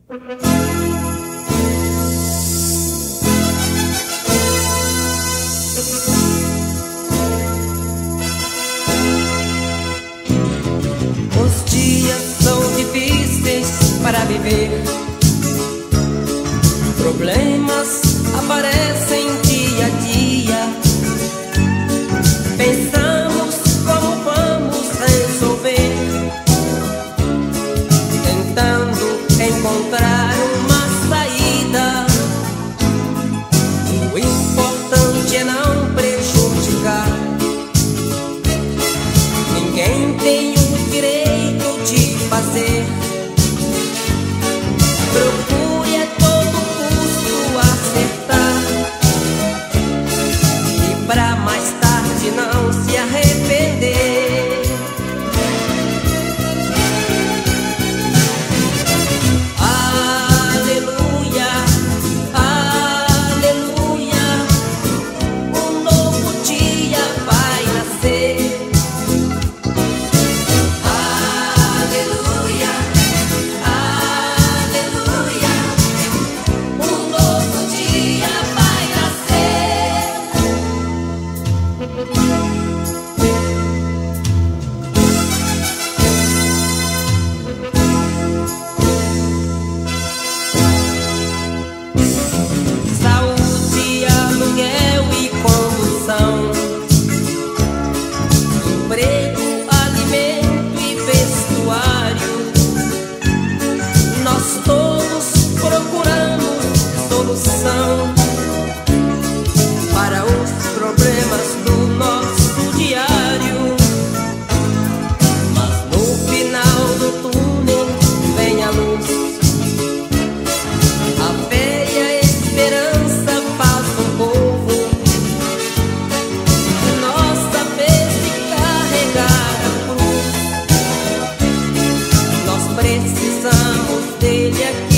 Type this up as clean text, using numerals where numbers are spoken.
Os dias são difíceis para viver, problemas aparecem dia a dia. Pensamos como vamos resolver, tentando encontrar uma saída. O importante é não prejudicar. Ninguém tem o direito de fazer. Procure a todo custo acertar, e pra mais tarde não se arrepender. Aleluia, aleluia, um novo dia vai nascer. Aleluia, aleluia, um novo dia vai nascer. Saúde, aluguel e condução, emprego, alimento e vestuário. Nós todos procuramos solução para os problemas do nosso diário. Mas no final do túnel vem a luz, a fé e a esperança faz um povo. Nossa vez de carregar a cruz, nós precisamos dele aqui.